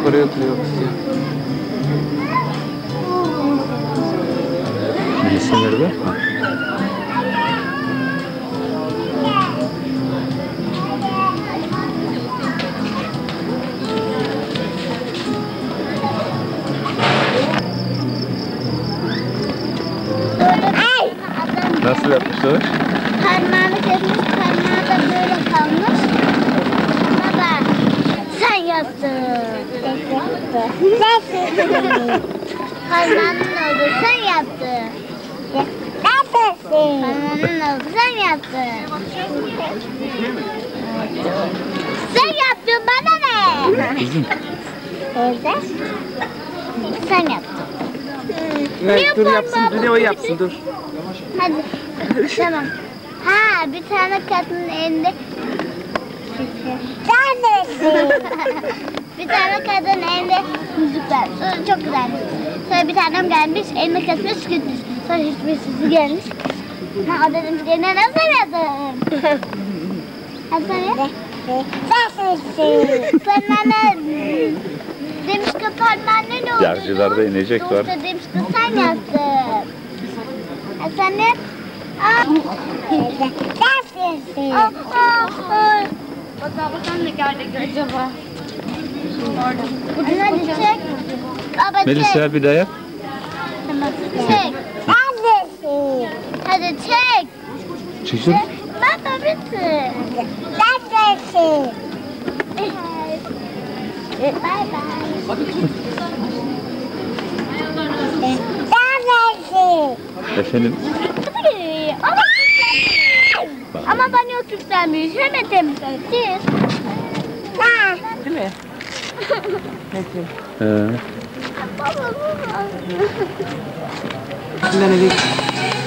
oraya oturuyor istiyor. Birisi nerede? Ha. Nasıl yapmışlar? Parmağını kesmiş, parmağı da böyle kalmış. Baba, sen yaptın. Parmağının oldu, sen yaptın. Parmağının oldu, sen yaptın. Sen yaptın, bana ne? Kızım. Teyze, sen yaptın. Evet, dur yapsın, dur o yapsın, dur. Hadi. Tamam. Ha, bir tane kadının elinde bir tane kadının elinde müzik var. Sonra çok güzel. Sonra bir tanem gelmiş, elini kesmiş, gitmiş. Sonra hiçbir sesi gelmiş. Ha, o dedim ki ne nasıl yaptın? Nasıl ya? Parmağına demiş ki parmağına ne oldu? Yargılarda inecek var. Yoksa demiş ki sen yaptın. Sen ne? Bakalım ne gördük acaba? Hadi çek. Baba çek. Melisa bir daha yap. Tamam. Çek. Hadi çek. Çekil. Baba bitti. Bye bye. Efendim. Ama banyo süslenmiş. Hemen temizledik. Değil mi? Peki. He. Baba. Şimdi ne diyeyim?